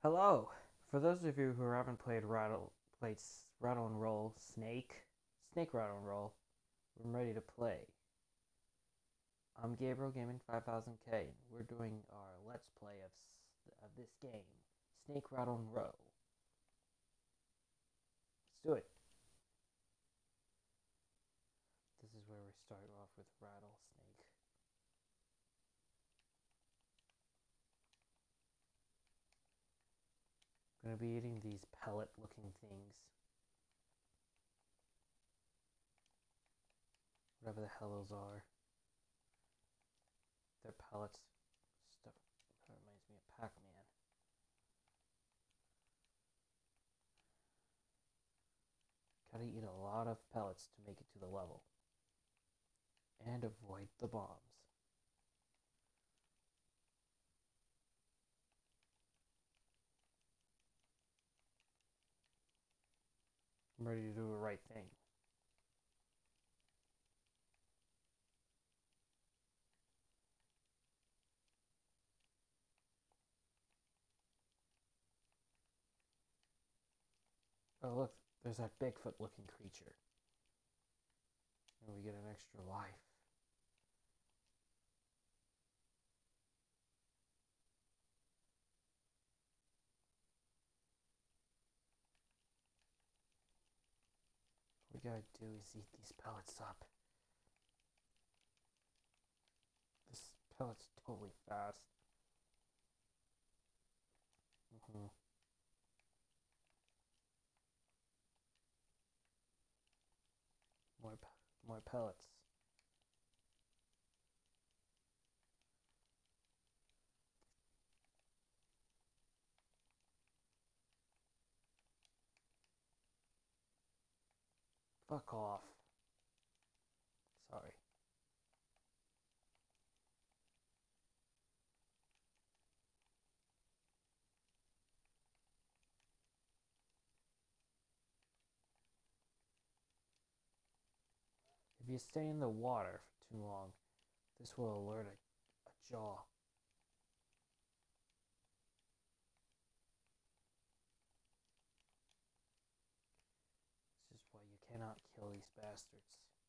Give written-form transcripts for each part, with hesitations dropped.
Hello. For those of you who haven't played Rattle and Roll Snake Rattle and Roll, I'm ready to play. I'm Gabriel Gaming 5000K. We're doing our Let's Play of this game, Snake Rattle and Roll. Let's do it. This is where we start off with Rattle Snake. I'm gonna be eating these pellet-looking things. Whatever the hell those are. They're pellets. Stuff that reminds me of Pac-Man. Gotta eat a lot of pellets to make it to the level. And avoid the bombs. I'm ready to do the right thing. Oh look, there's that Bigfoot looking creature. And we get an extra life. What we gotta do is eat these pellets up. This pellet's totally fast. More pellets. Fuck off. Sorry. If you stay in the water for too long, this will alert a jaw. This is why you cannot kill these bastards.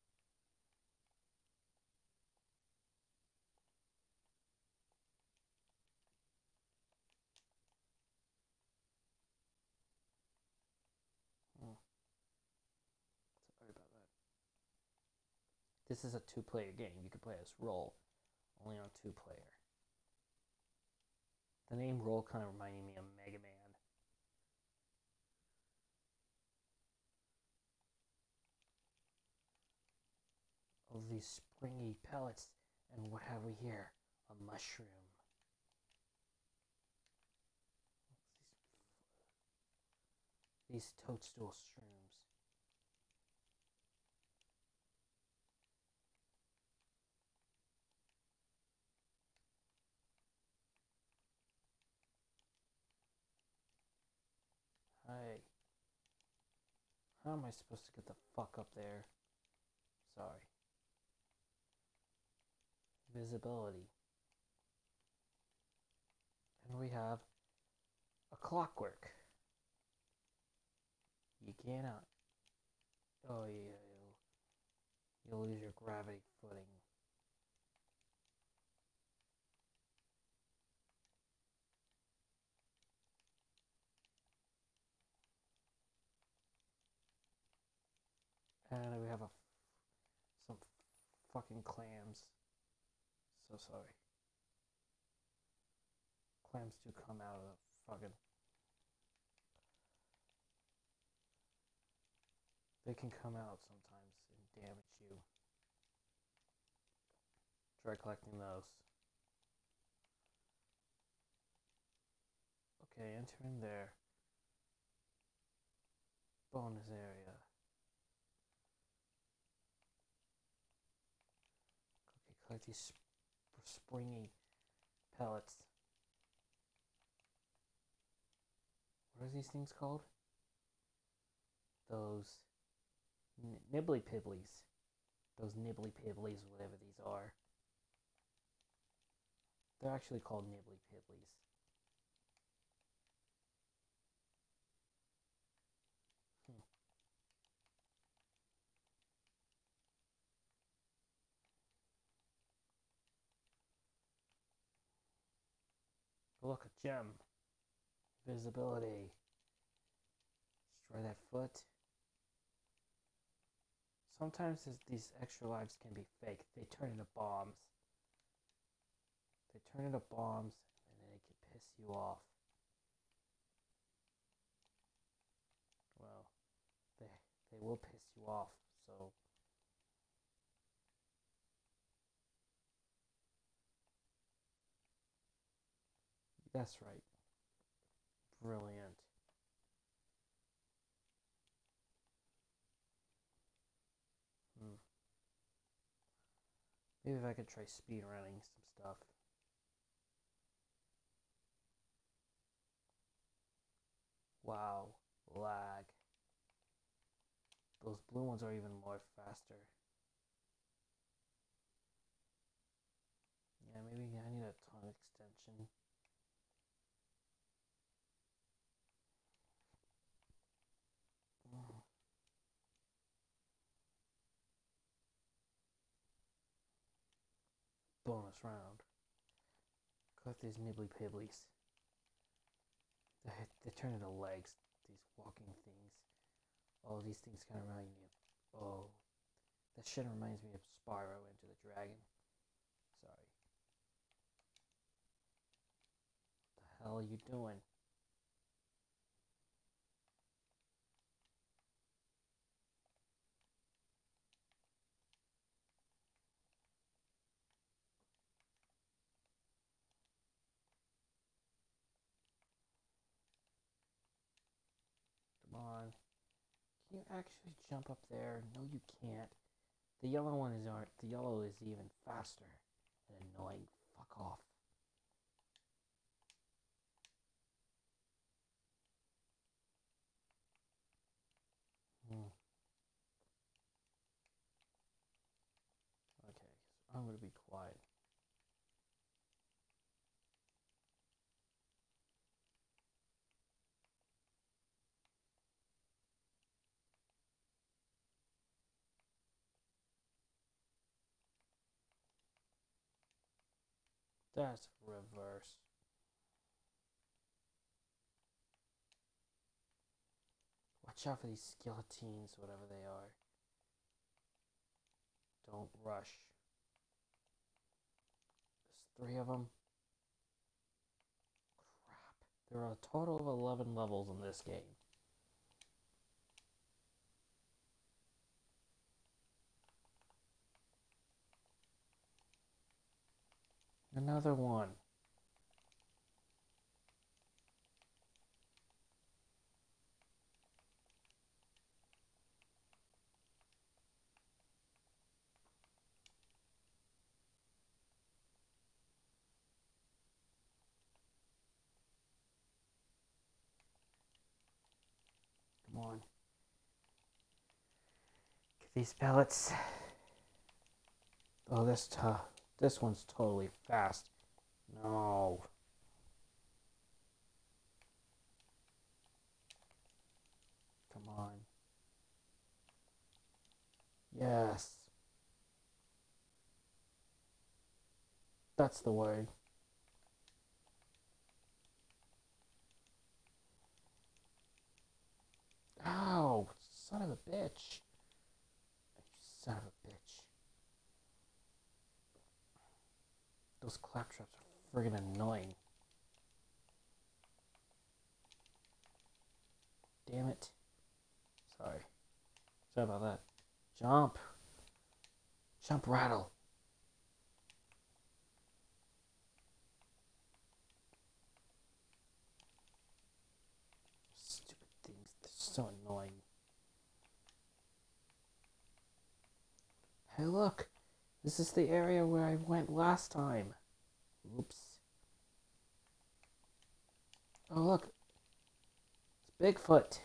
Sorry about that. This is a two-player game. You can play as Roll, only on two-player. The name Roll kind of reminded me of Mega Man. All these springy pellets, and what have we here? A mushroom. These toadstool shrooms. Hey. How am I supposed to get the fuck up there? Sorry. Visibility. And we have a clockwork. You cannot. Oh yeah, you'll lose your gravity footing. And we have some fucking clams. So sorry. Clams do come out of the fucking... They can come out sometimes and damage you. Try collecting those. Okay, enter in there. Bonus area. Okay, collect these springy pellets. What are these things called? Those Nibbley Pibblies. Those Nibbley Pibblies, whatever these are. They're actually called Nibbley Pibblies. Oh, look, a gem. Visibility. Destroy that foot. Sometimes these extra lives can be fake. They turn into bombs. They turn into bombs and then they can piss you off. Well, they will piss you off, so that's right. Brilliant. Maybe if I could try speed running some stuff. Wow, lag. Those blue ones are even more faster. Yeah, maybe I need a tongue extension. Bonus round. Collect these Nibbley Pibblies. They turn into legs, these walking things. Oh, these things kind of remind me of... Oh, that shit reminds me of Spyro Into the Dragon. Sorry. What the hell are you doing? Come on. Can you actually jump up there? No, you can't. The yellow one is aren't. The yellow is even faster and annoying. Fuck off. Okay, so I'm gonna be quiet. That's reverse. Watch out for these skeletons, whatever they are. Don't rush. There's 3 of them. Crap. There are a total of 11 levels in this game. Another one. Come on. Get these pellets. Oh, this one's totally fast. No. Come on. Yes. That's the word. Ow! Son of a bitch. Son of a bitch. Those claptraps are friggin' annoying. Damn it. Sorry. Sorry about that. Jump. Jump, Rattle. Stupid things. They're so annoying. Hey, look. This is the area where I went last time. Oops. Oh, look. It's Bigfoot.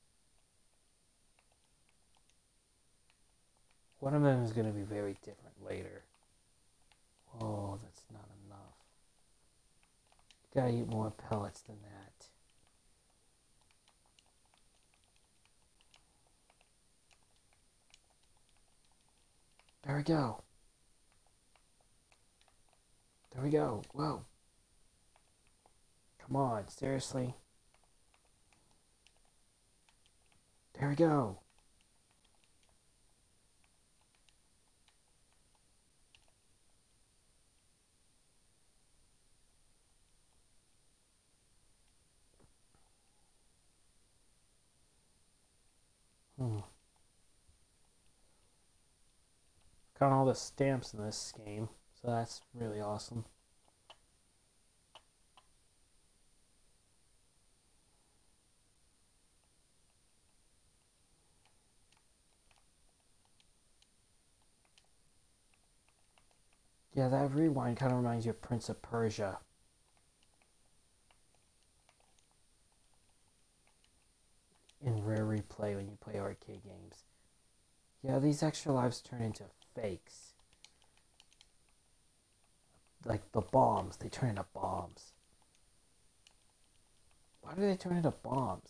One of them is going to be very different later. Oh, that's not enough. Gotta eat more pellets than that. There we go. There we go. Whoa. Come on, seriously? There we go. Got all the stamps in this game, so that's really awesome. Yeah, that rewind kind of reminds you of Prince of Persia. In rare replay when you play arcade games. Yeah, these extra lives turn into fakes. Like the bombs, they turn into bombs. Why do they turn into bombs?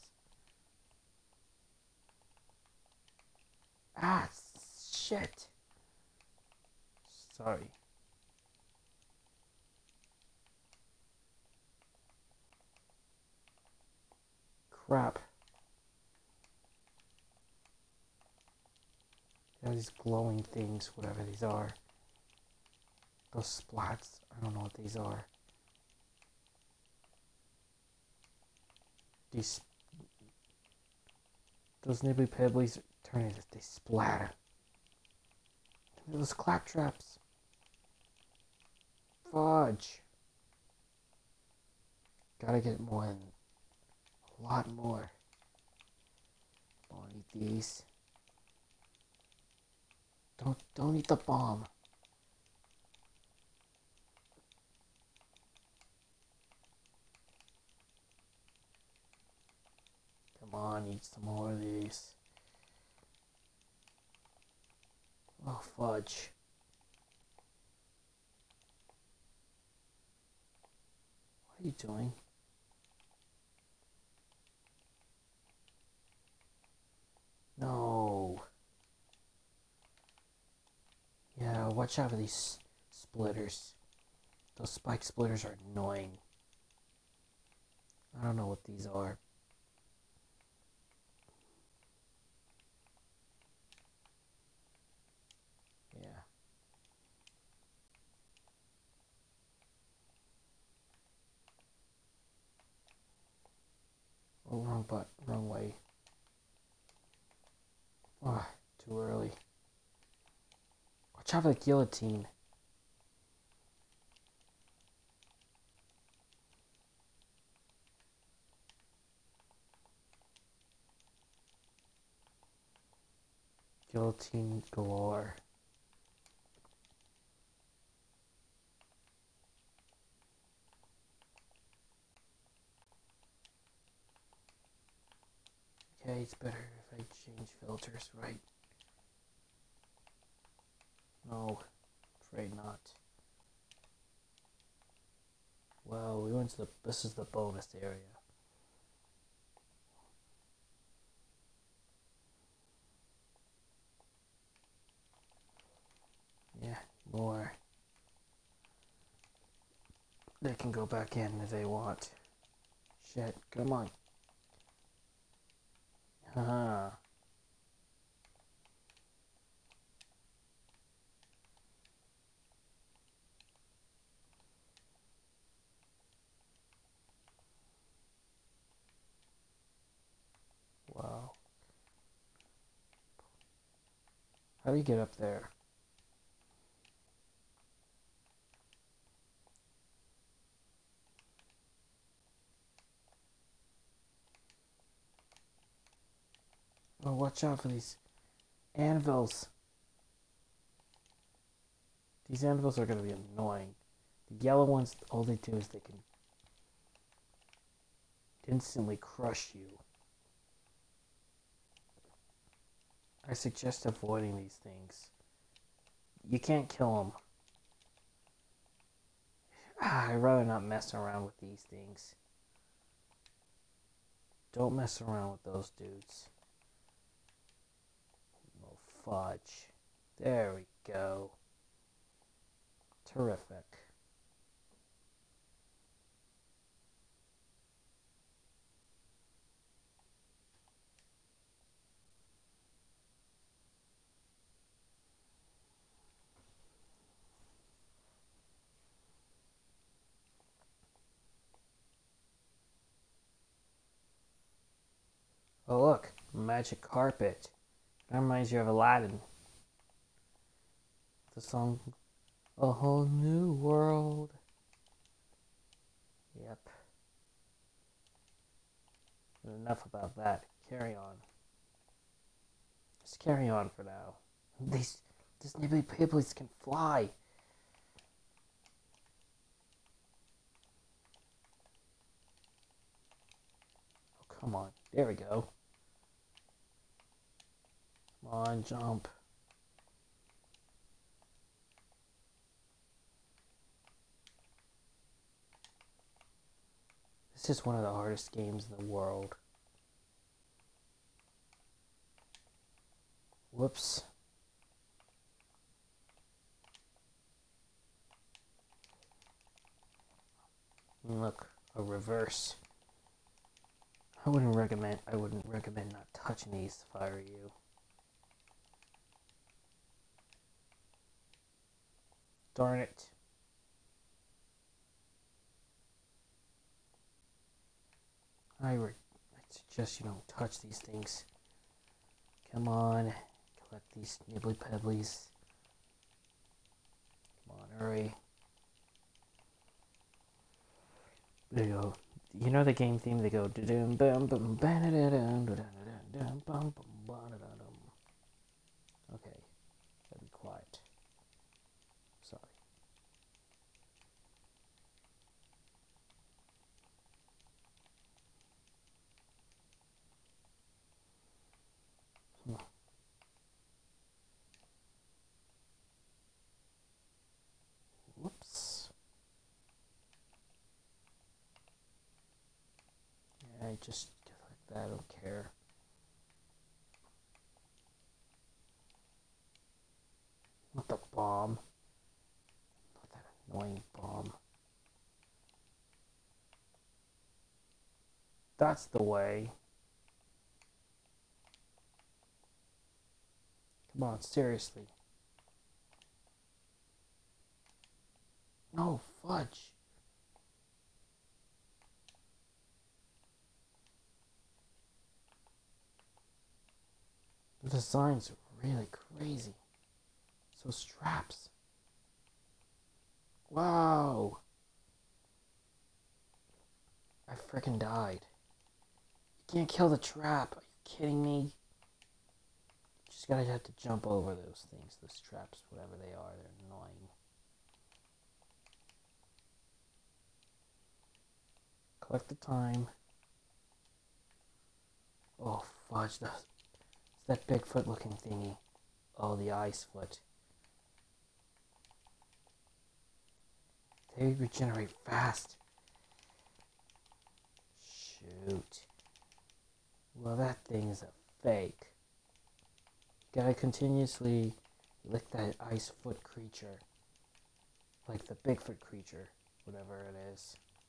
Ah, shit. Sorry. Crap. Yeah, these glowing things, whatever these are. Those splats, I don't know what these are. Those Nibbley Pibblies turn into, they splatter. Those claptraps. Fudge. Gotta get more than a lot more. Don't eat these. Don't eat the bomb. Come on, eat some more of these. Oh, fudge. What are you doing? No. Yeah, watch out for these splitters. Those spike splitters are annoying. I don't know what these are. Yeah. Oh, wrong button, wrong way. Oh, too early. Watch out for the guillotine. Guillotine galore. Okay, it's better if I change filters, right? No, afraid not. Well, we went to this is the bonus area. Yeah, more. They can go back in if they want. Shit, come on. Haha. Wow. How do you get up there? Oh, watch out for these anvils. These anvils are going to be annoying. The yellow ones, all they do is they can instantly crush you. I suggest avoiding these things. You can't kill them. I'd rather not mess around with these things. Don't mess around with those dudes. Oh, fudge. There we go. Terrific. Oh look, magic carpet. That reminds you of Aladdin. The song, A Whole New World. Yep. But enough about that. Carry on. Just carry on for now. These Nibbley Pibblies can fly. Oh, come on. There we go. Come on, jump. This is one of the hardest games in the world. Whoops. Look, a reverse. I wouldn't recommend not touching these if I were you. Darn it. I suggest you don't touch these things. Come on, collect these Nibbley Pibblies. Come on, hurry. There you go. You know the game theme? They go da-dum bum bum ba-da-da-dum da-da-da-dum bum bum ba-da-da-dum. Okay, gotta be quiet. Sorry. Whoops. Yeah, I just like that. I don't care. Not the bomb. Not that annoying bomb. That's the way. Come on, seriously. No, fudge. The designs are really crazy. So straps. Wow. I freaking died. You can't kill the trap. Are you kidding me? Just gotta have to jump over those things, those traps, whatever they are. They're annoying. Collect the time. Oh, fudge. It's that Bigfoot looking thingy. Oh, the ice foot. They regenerate fast. Shoot. Well, that thing is a fake. Gotta continuously lick that ice foot creature. Like the Bigfoot creature, whatever it is.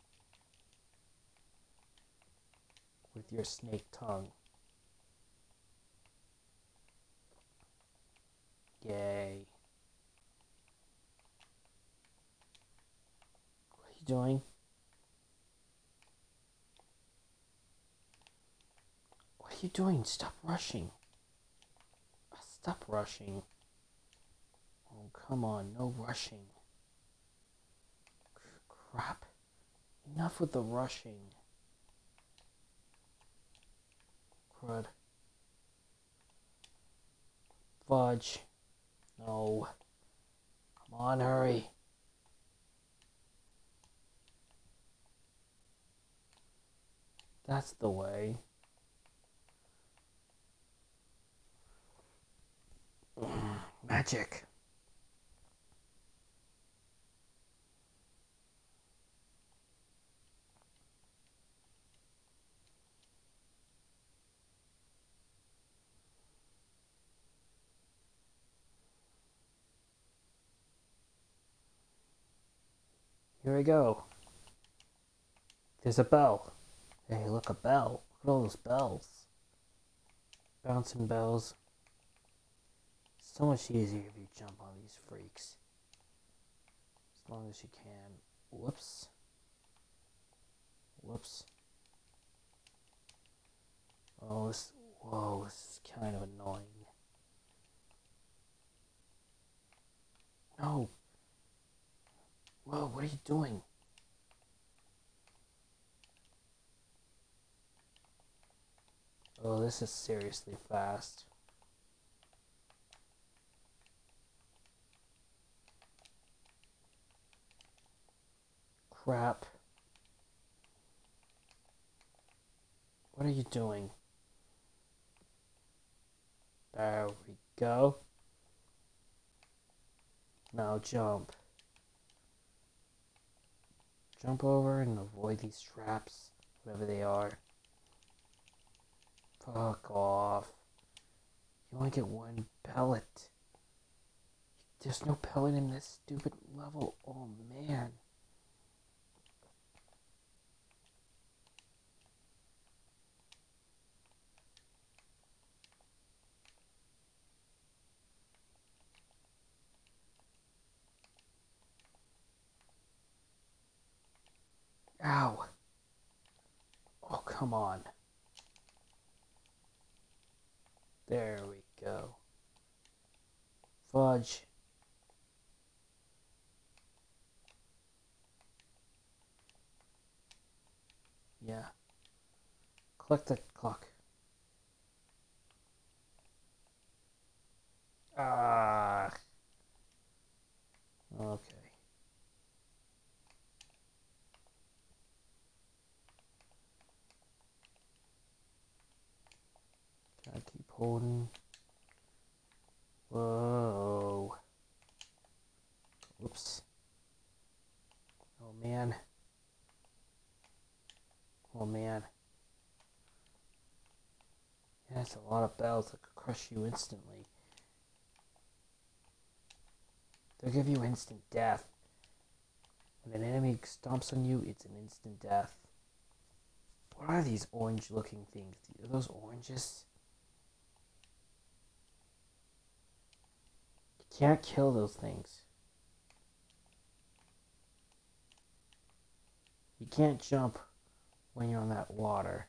With your snake tongue. Yay. What are you doing? What are you doing? Stop rushing. Stop rushing. Oh, come on. No rushing. Crap. Enough with the rushing. Crud. Fudge. No. Come on, hurry. That's the way. Magic. Here we go. There's a bell. Hey, look, a bell. Look at all those bells. Bouncing bells. So much easier if you jump on these freaks. As long as you can. Whoops. Whoops. Oh, Whoa, this is kind of annoying. No. Whoa, what are you doing? Oh, this is seriously fast. Crap. What are you doing? There we go. Now jump. Jump over and avoid these traps, whatever they are. Fuck off. You only get one pellet. There's no pellet in this stupid level. Oh man. Ow. Oh, come on. There we go. Fudge. Yeah. Click the clock. Ah. Okay. Gotta keep holding. Whoa. Oops. Oh man. Oh man. Yeah, that's a lot of bells that could crush you instantly. They'll give you instant death. When an enemy stomps on you, it's an instant death. What are these orange looking things? Are those oranges? You can't kill those things. You can't jump when you're on that water.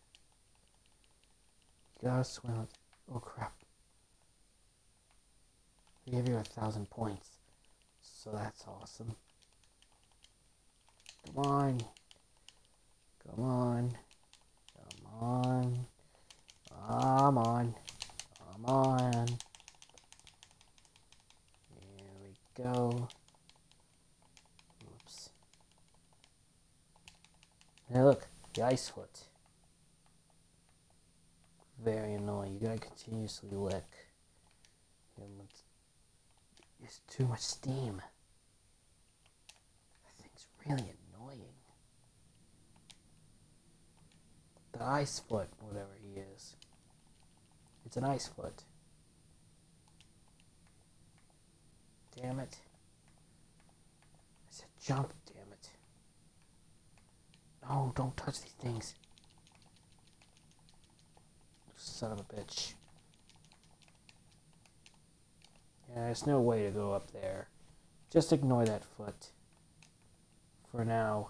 You gotta swim. Oh crap. They give you 1,000 points. So that's awesome. Come on. Come on. Come on. Come on. Come on. There we go. Oops. Hey, look. The ice foot. Very annoying. You gotta continuously lick. It's too much steam. That thing's really annoying. The ice foot, whatever he is. It's an ice foot. Damn it. I said jump, damn it. No, don't touch these things. Son of a bitch. Yeah, there's no way to go up there. Just ignore that foot. For now.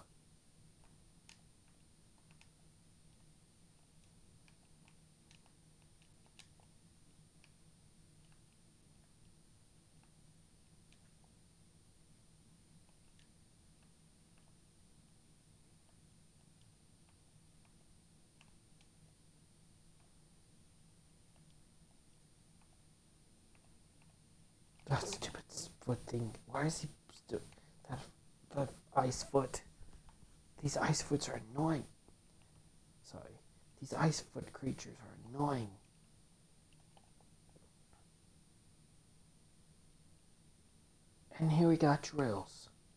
That stupid foot thing. Why is he that ice foot? These ice foots are annoying. Sorry. These ice foot creatures are annoying. And here we got drills.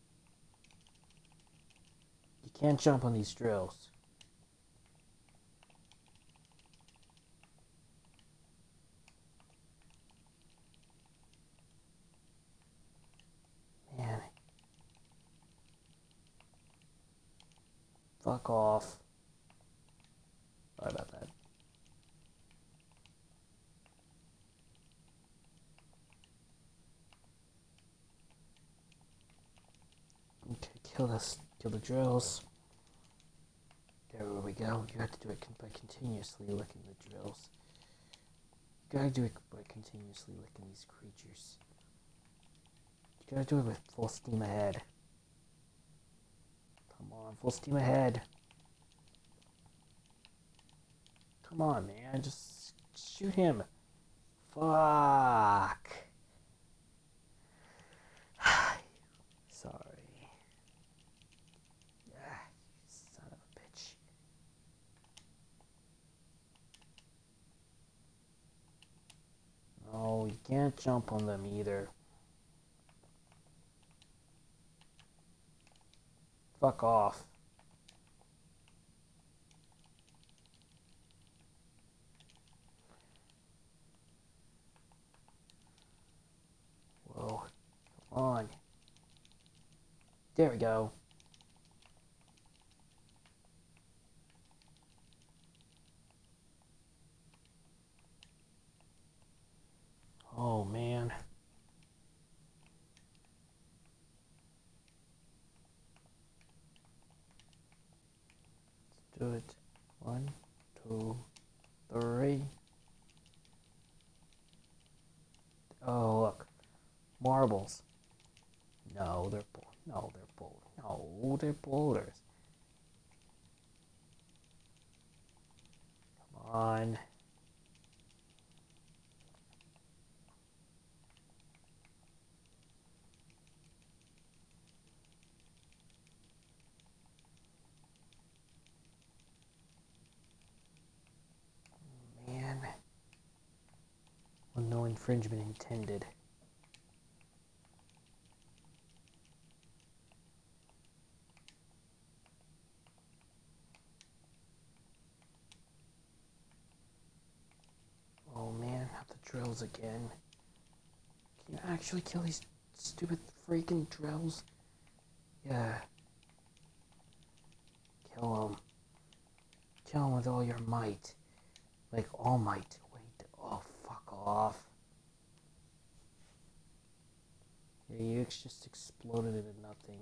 You can't jump on these drills. Man. Fuck off. Sorry about that. Okay, kill the drills. There we go. You have to do it by continuously licking the drills. You gotta do it by continuously licking these creatures. You gotta do it with full steam ahead. Come on, full steam ahead. Come on, man, just shoot him. Fuck. Sorry. Yeah, you son of a bitch. No, you can't jump on them either. Fuck off. Whoa. Come on. There we go. Oh, man. Let's do it. 1, 2, 3. Oh, look. Marbles. No, they're boulders. Come on. Man. Well, no infringement intended. Oh man, not the drills again. Can you actually kill these stupid freaking drills? Yeah. Kill them. Kill them with all your might. Like all might. Wait. Oh, fuck off. Yeah, you just exploded into nothing.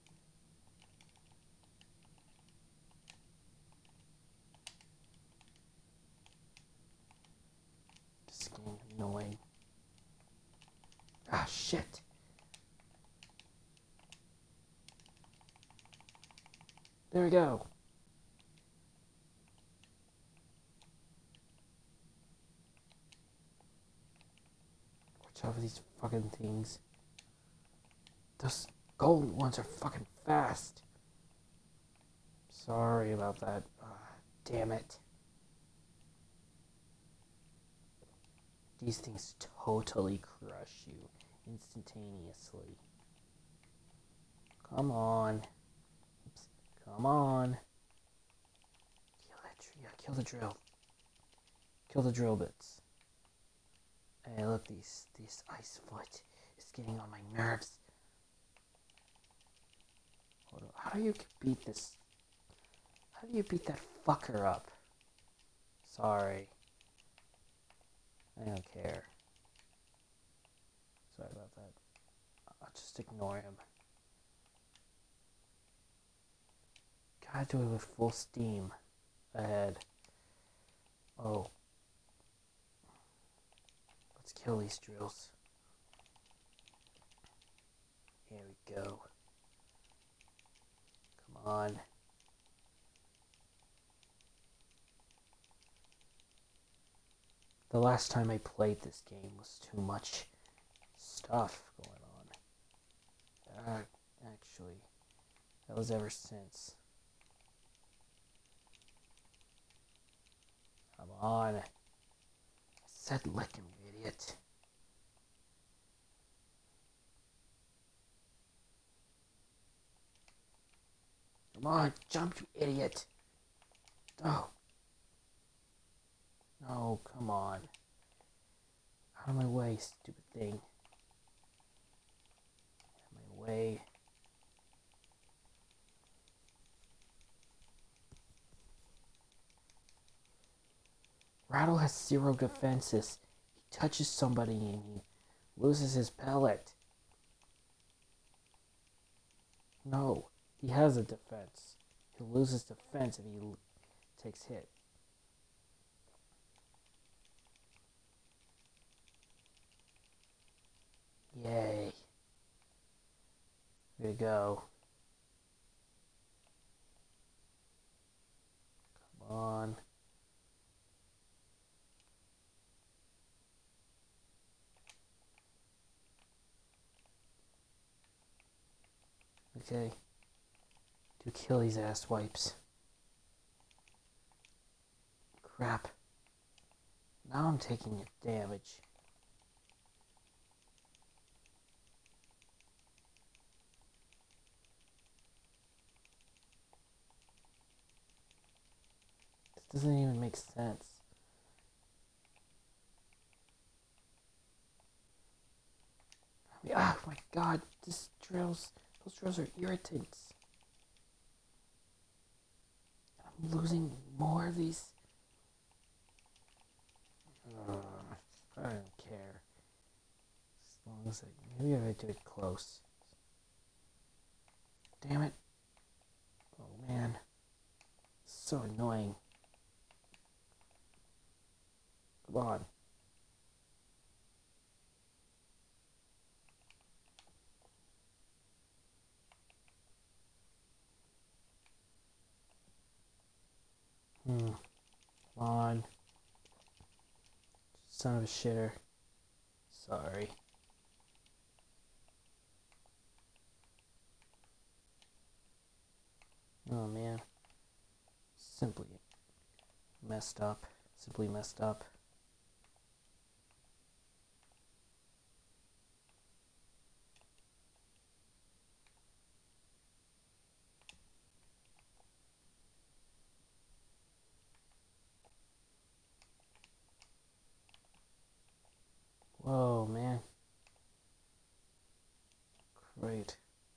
This is getting annoying. Ah, shit. There we go. Watch out for these fucking things. Those gold ones are fucking fast. Sorry about that. Damn it. These things totally crush you instantaneously. Come on. Oops. Come on. Kill that tree. Yeah, kill the drill. Kill the drill bits. Hey, look, these ice foot is getting on my nerves. Hold on. How do you beat this? How do you beat that fucker up? Sorry. I don't care. Sorry about that. I'll just ignore him. Gotta do it with full steam ahead. Oh. Let's kill these drills. Here we go. Come on. The last time I played this game was too much stuff going on. Actually, that was ever since. Come on. I said lick him, you idiot. Come on, jump, you idiot. Oh. No, come on. Out of my way, stupid thing. Out of my way. Rattle has 0 defenses. He touches somebody and he loses his pellet. No, he has a defense. He'll lose his defense if he takes hit. Yay. Here we go. Come on. Okay. Do kill these ass wipes. Crap. Now I'm taking damage. This doesn't even make sense. Oh my god, those drills are irritants. I'm losing more of these. I don't care. As long as maybe if I do it close. Damn it. Oh man. It's so annoying. Come on. Come on. Son of a shitter. Sorry. Oh man. Simply messed up. Simply messed up. Whoa, man. Great.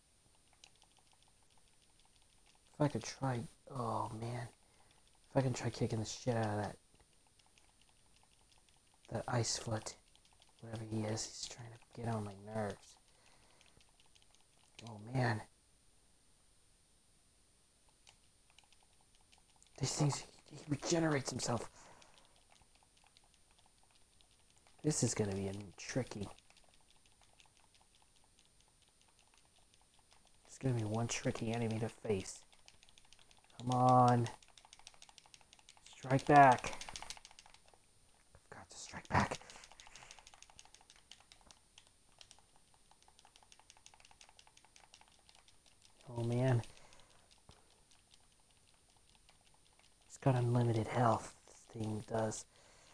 If I could try... Oh, man. If I can try kicking the shit out of that ice foot. Whatever he is, he's trying to get on my nerves. Oh, man. These things... He regenerates himself. This is gonna be tricky. It's gonna be one tricky enemy to face. Come on. Strike back. I've got to strike back. Oh man. It's got unlimited health. This thing does.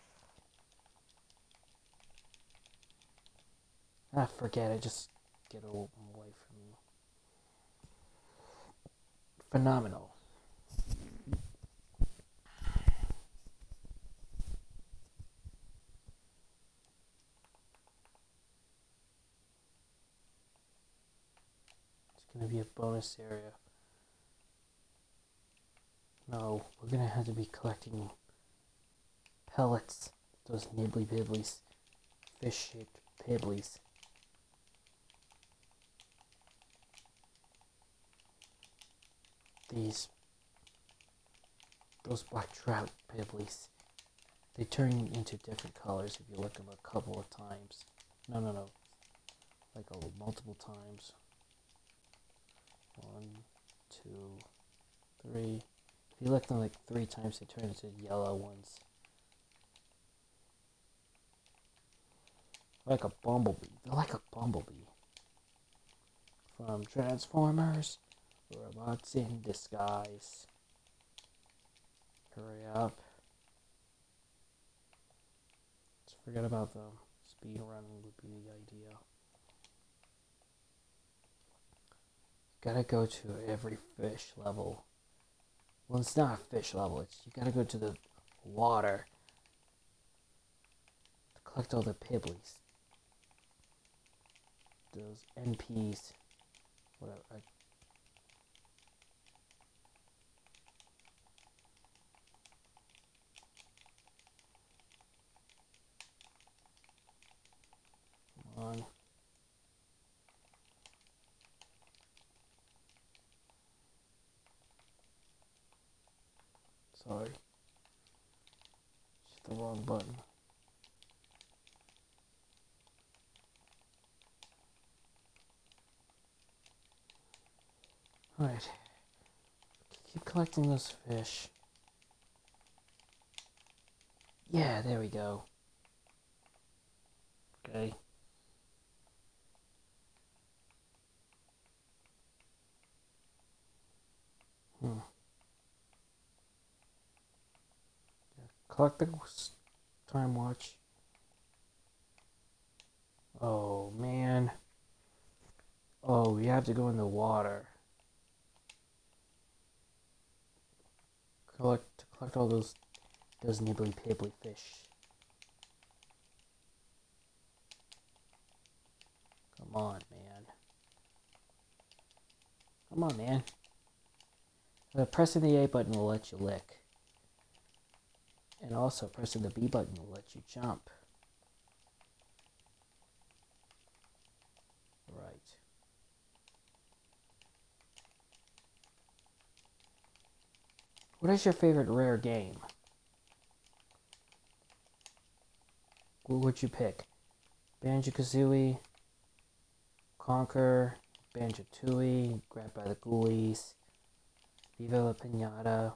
Ah, forget it. Just get away from me. Phenomenal. It's gonna be a bonus area. No, we're gonna have to be collecting pellets. Those Nibbley Pibblies. Fish-shaped pibblies. Those black trout pibblies, they turn into different colors if you look them a couple of times. No, like multiple times. 1, 2, 3. If you look them like 3 times, they turn into yellow ones. Like a bumblebee. They're like a bumblebee. From Transformers. Robots in disguise. Hurry up. Let's forget about them. Speed running would be the idea. Gotta go to every fish level. Well, it's not a fish level. It's you gotta go to the water to collect all the pibblies. Those NPs. Whatever. On. Sorry. Hit the wrong button. Alright. Keep collecting those fish. Yeah, there we go. Okay. Collect the time watch. Oh, man. Oh, we have to go in the water. Collect all those Nibbley Pibbley fish. Come on, man. Come on, man. Pressing the A button will let you lick. And also pressing the B button will let you jump. Right. What is your favorite rare game? What would you pick? Banjo-Kazooie, Conquer, Banjo-Tooie, Grabbed by the Ghoulies, Viva la Pinata.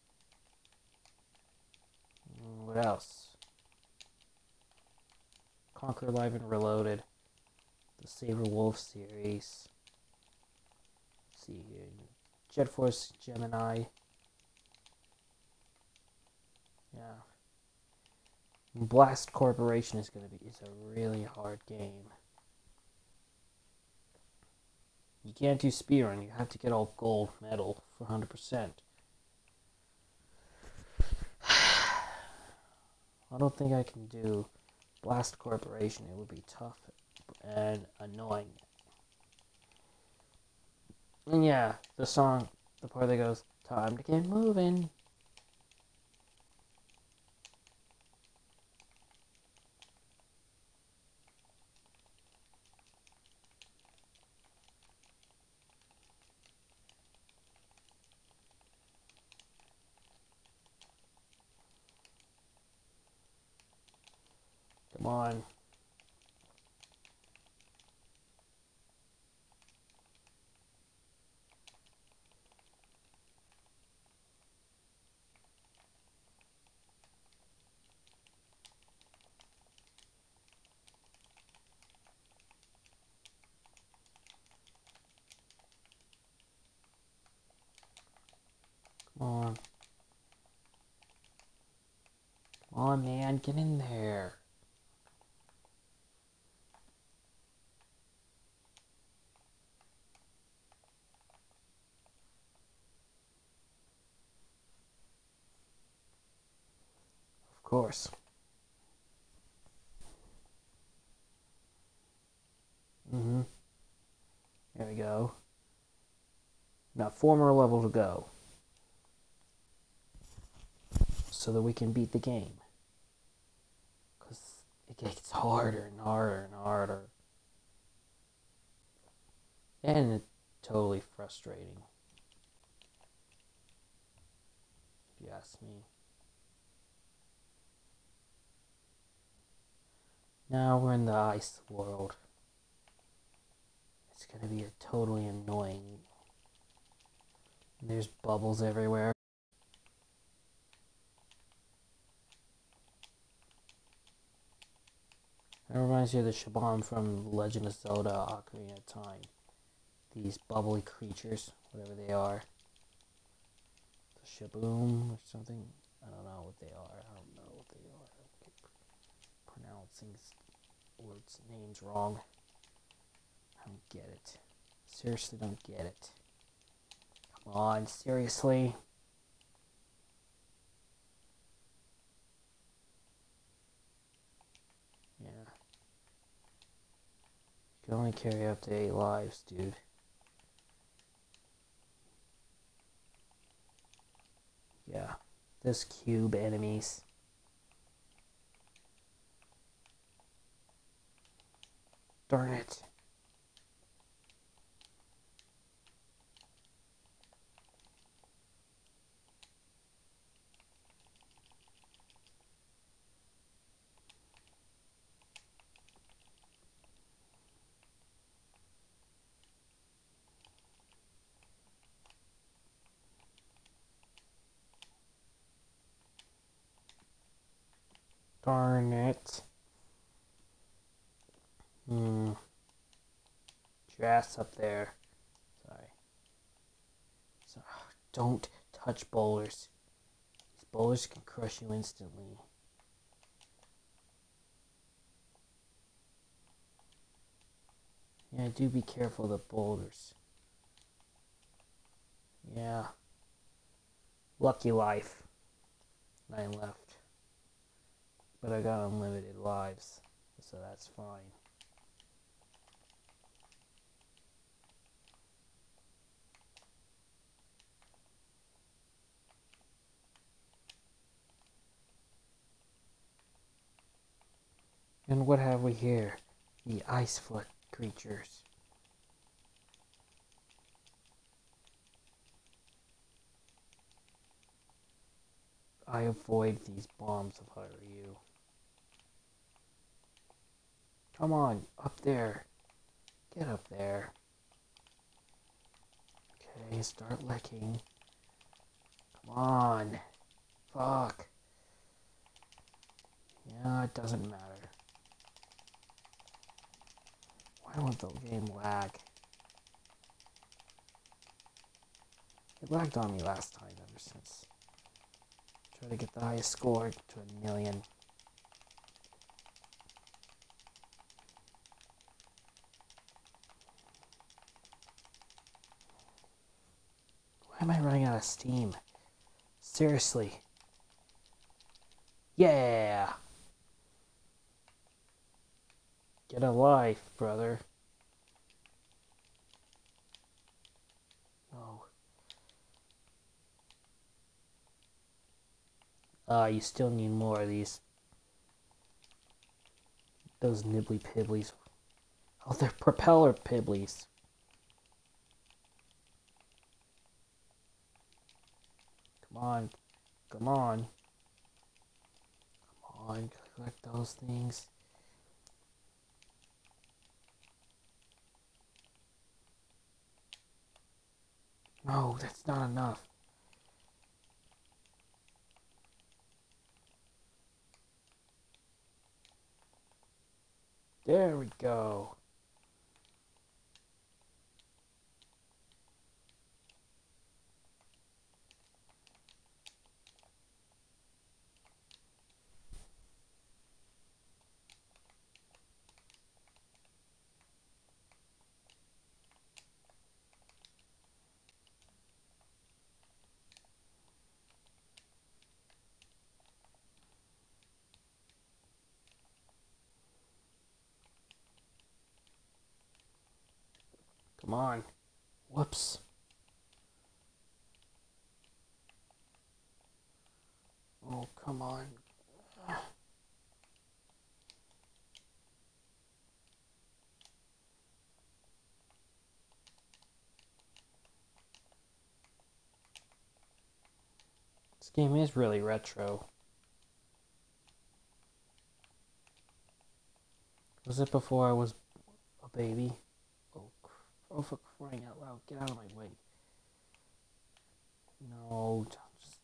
What else? Conquer Live and Reloaded, the Saber Wolf series. Let's see here. Jet Force Gemini. Yeah. Blast Corporation is a really hard game. You can't do speedrun, you have to get all gold medal for 100%. I don't think I can do Blast Corporation. It would be tough and annoying. And yeah, the song, the part that goes, "Time to get moving." Come on. Come on. Come on, man. Get in there. Of course. There we go. Now 4 more levels to go. So that we can beat the game. Because it gets harder and harder and harder. And it's totally frustrating. If you ask me. Now we're in the ice world. It's going to be totally annoying. And there's bubbles everywhere. That reminds you of the Shabam from Legend of Zelda Ocarina of Time. These bubbly creatures, whatever they are. The Shaboom or something. I don't know what they are. I don't know what they are. I keep pronouncing words, names wrong. I don't get it. Seriously don't get it. Come on, seriously. Yeah. You can only carry up to 8 lives, dude. Yeah. This cube enemies. Darn it. Darn it. Grass up there. Sorry. So, don't touch boulders. These boulders can crush you instantly. Yeah, do be careful of the boulders. Yeah. Lucky life. 9 left. But I got unlimited lives, so that's fine. And what have we here? The ice foot creatures. I avoid these bombs if I were you. Come on, up there. Get up there. Okay, start licking. Come on. Fuck. Yeah, it doesn't matter. Why won't the game lag? It lagged on me last time ever since. Try to get the highest score to 1,000,000. Why am I running out of steam? Seriously. Yeah! Get a life, brother. No. You still need more of these. Those Nibbley Pibblies. Oh, they're propeller Pibblies. Come on. Come on. Come on. Collect those things. No, that's not enough. There we go. Come on. Whoops. Oh, come on. This game is really retro. Was it before I was a baby? Oh, for crying out loud. Get out of my way. No, just...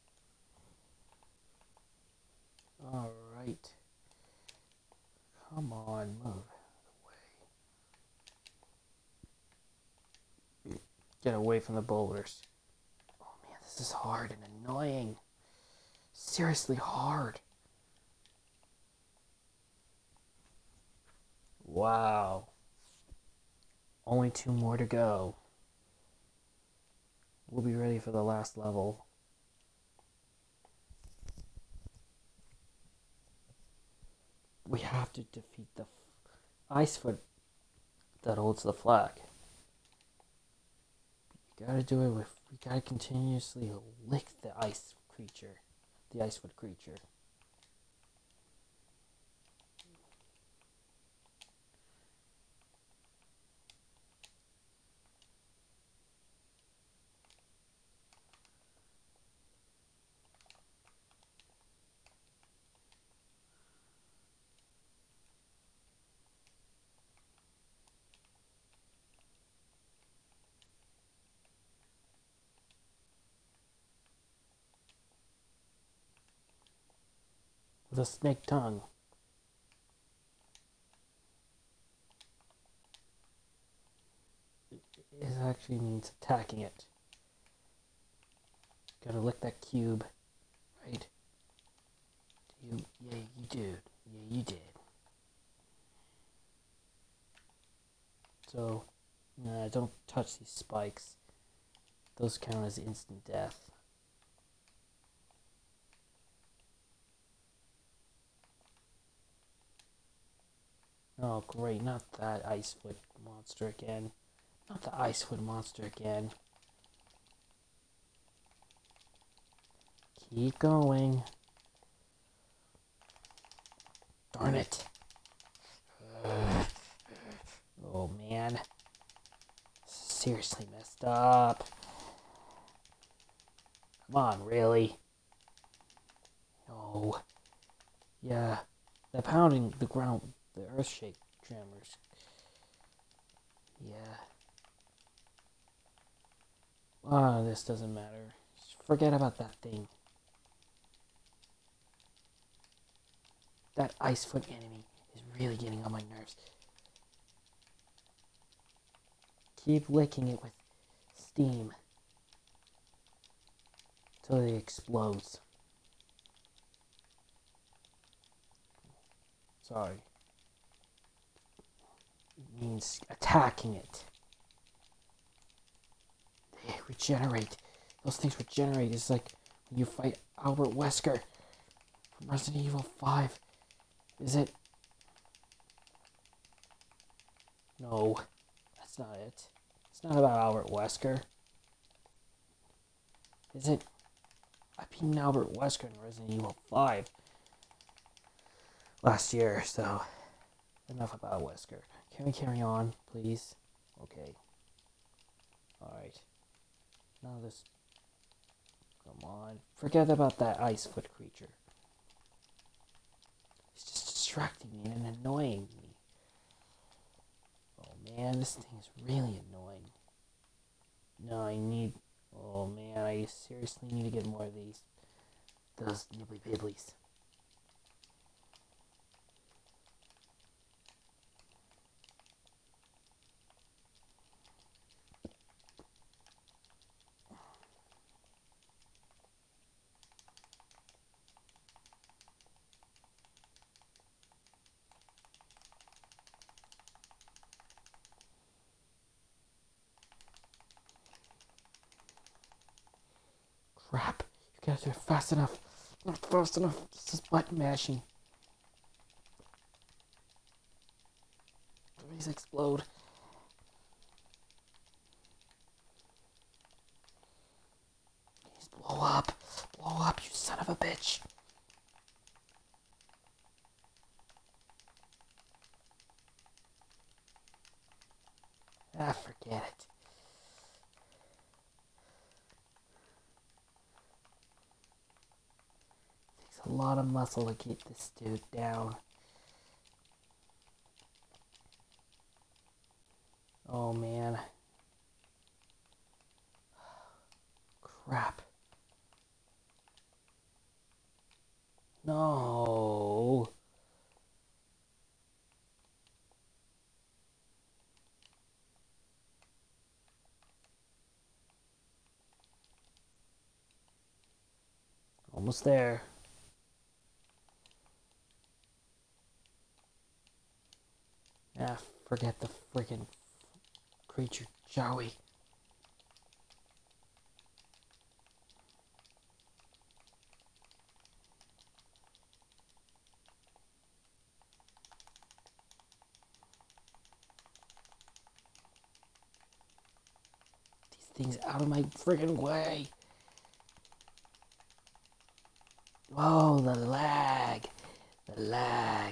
Alright. Come on, move away. Get away from the boulders. Oh man, this is hard and annoying. Seriously hard. Wow. Only 2 more to go. We'll be ready for the last level. We have to defeat the ice foot that holds the flag. You gotta do it with, we gotta continuously lick the ice creature, the ice foot creature. the snake tongue. It actually means attacking it. Gotta lick that cube, right? Yeah, you did. Yeah, you did. So, nah, don't touch these spikes. Those count as instant death. Oh, great, not that icefoot monster again. Not the icefoot monster again. Keep going. Darn it. Oh, man. Seriously messed up. Come on, really? No. Yeah. The pounding the ground, the earth shake tremors. Yeah. Ah, this doesn't matter. Just forget about that thing. That icefoot enemy is really getting on my nerves. Keep licking it with steam till it explodes. Sorry. It means attacking it. They regenerate. Those things regenerate. It's like when you fight Albert Wesker from Resident Evil 5. Is it? No, that's not it. It's not about Albert Wesker. Is it? I beat Albert Wesker in Resident Evil 5 last year, so enough about Wesker. Can we carry on, please? Okay. Alright. Now this... Come on. Forget about that icefoot creature. It's just distracting me and annoying me. Oh man, this thing is really annoying. No, I need... Oh man, I seriously need to get more of these. Those Nibbley Pibblies. Crap, you gotta do it fast enough. Not fast enough, this is button mashing. Please explode. Please blow up. Blow up, you son of a bitch. Ah, forget it. Takes a lot of muscle to keep this dude down. Oh man. Crap. No. Almost there. Ah, forget the freaking creature, shall we? These things out of my freaking way. Whoa, the lag. The lag.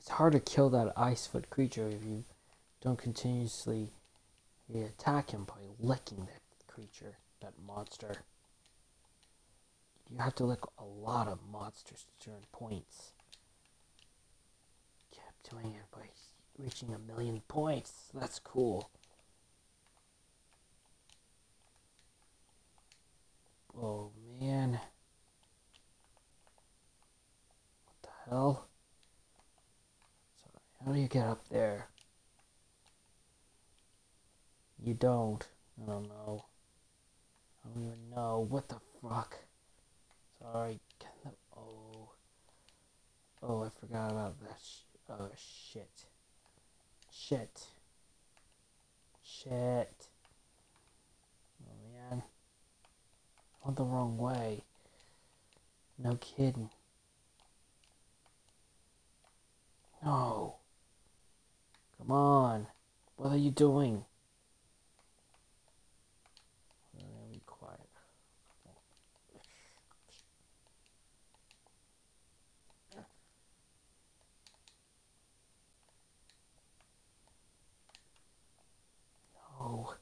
It's hard to kill that ice foot creature if you don't continuously attack him by licking that creature, that monster. You have to lick a lot of monsters to earn points. Kept doing it by reaching 1,000,000 points. That's cool. Oh man. What the hell? Sorry, how do you get up there? You don't. I don't know. I don't even know. What the fuck? Sorry. Oh. Oh, I forgot about that. Oh, shit. Shit. Shit. Oh, man. I went the wrong way. No kidding. No. Come on. What are you doing? Be quiet. No.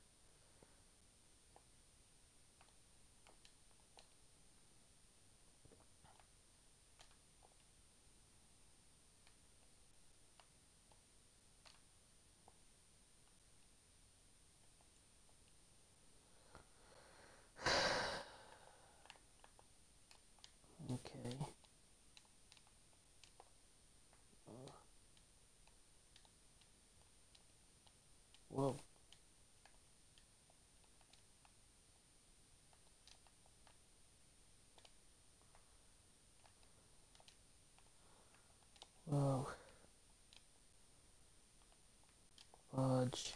Okay. Whoa. Whoa. Fudge.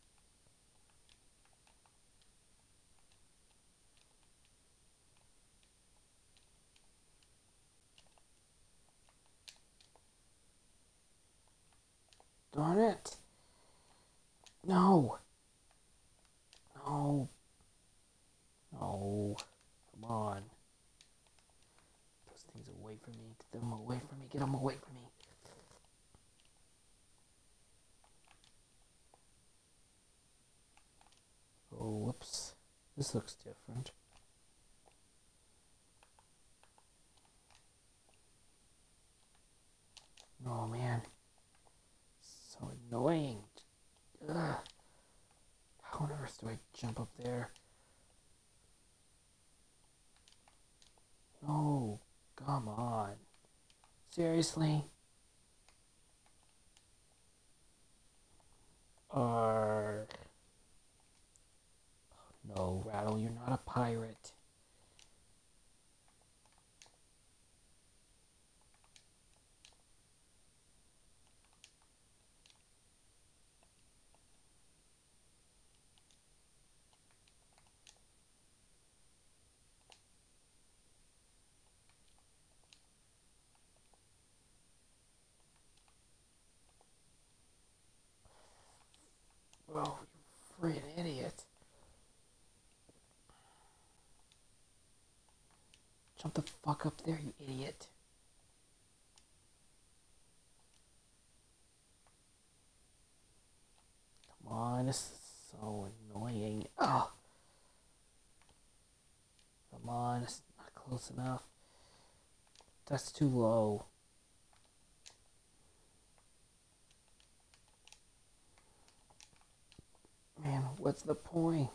Darn it. No. No. No. Come on. Those things away from me. Get them away from me. Get them away from me. Oh, whoops. This looks different. Oh, man. So annoying. Ugh. How on earth do I jump up there? No. Come on. Seriously? No, Rattle, you're not a pirate. Oh, you freaking idiot. Jump the fuck up there, you idiot. Come on, this is so annoying. Oh. Come on, it's not close enough. That's too low. Man, what's the point?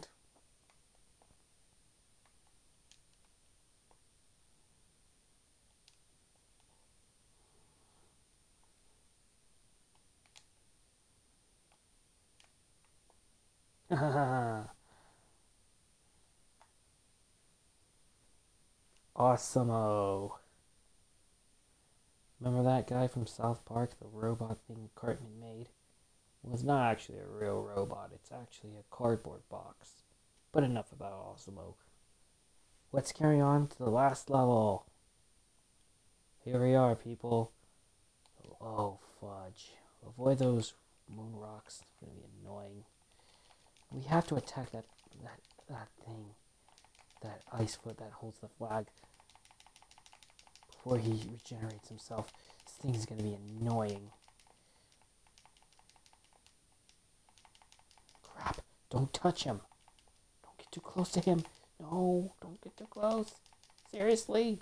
Awesome-o. Remember that guy from South Park, the robot thing Cartman made? Well, it's not actually a real robot. It's actually a cardboard box. But enough about Awesome-o. Let's carry on to the last level. Here we are, people. Oh, fudge. Avoid those moon rocks. It's going to be annoying. We have to attack that thing. That ice foot that holds the flag. Before he regenerates himself. This thing is going to be annoying. Don't touch him. Don't get too close to him. No, don't get too close. Seriously.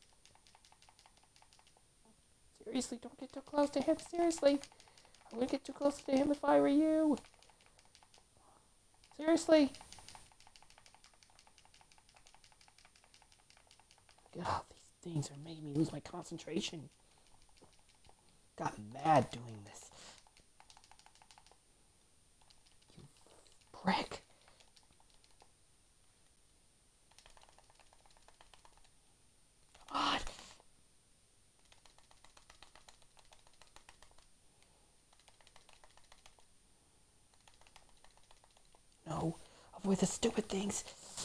Seriously, don't get too close to him. Seriously. I wouldn't get too close to him if I were you. Seriously. God, these things are making me lose my concentration. Got mad doing this. You prick. God. No, avoid the stupid things.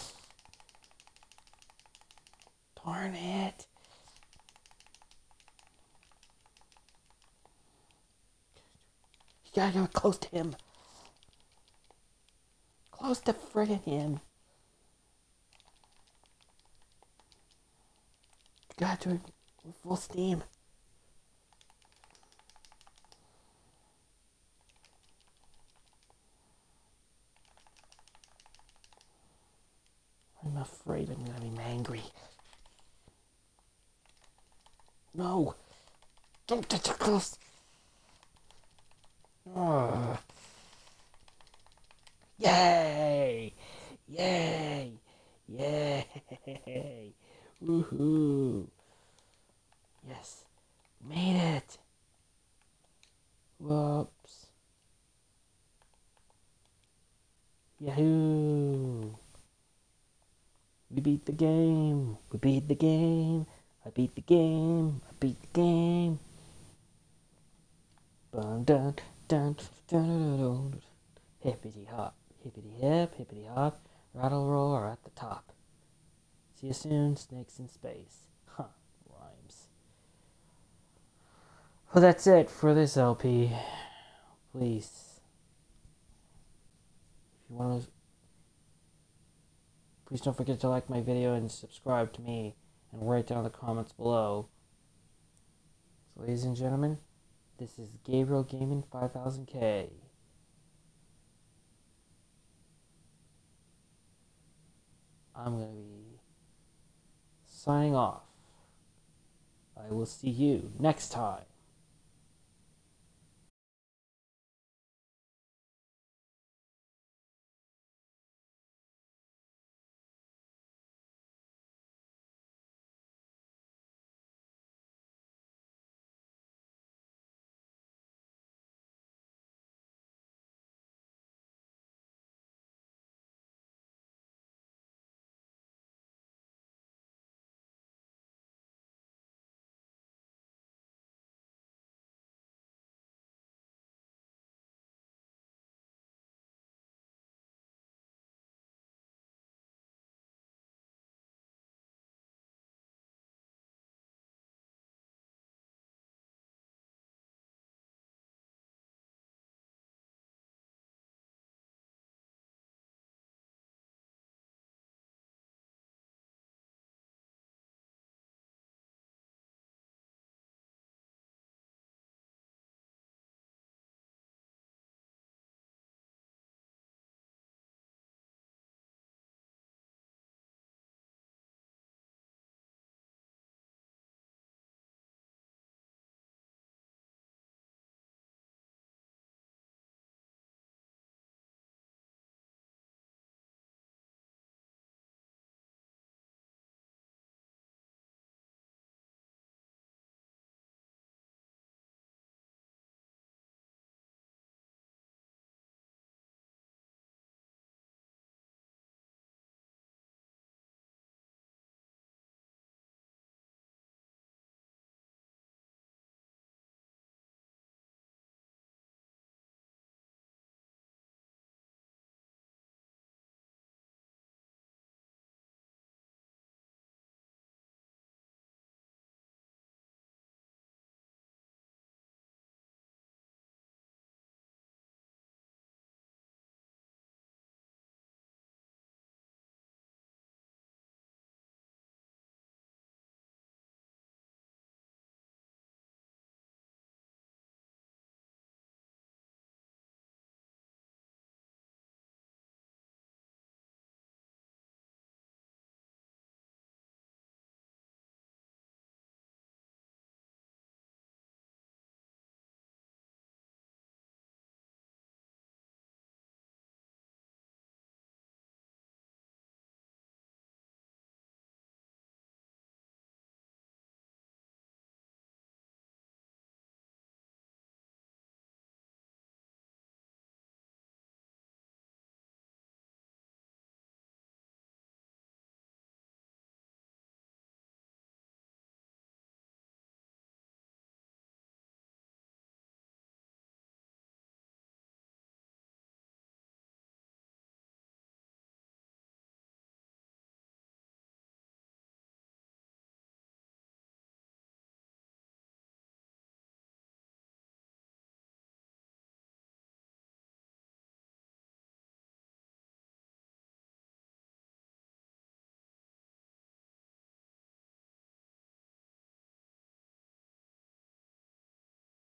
Darn it. You gotta get close to him. Close to friggin' him. You gotta do it with full steam. I'm afraid I'm gonna be angry. No! Don't get too close! Oh. Yay! Yay! Yay! Woohoo! Yes! Made it! Whoops! Yahoo! We beat the game! We beat the game! I beat the game! I beat the game! Dun dun dun dun dun dun. Hippity hop, hippity hip, hippity hop. Rattle roll are at the top. See you soon, snakes in space. Huh, rhymes. Well, that's it for this LP. Please, if you want to, please don't forget to like my video and subscribe to me, and write down in the comments below. So, ladies and gentlemen, this is Gabriel Gaming 5000K. I'm going to be signing off. I will see you next time.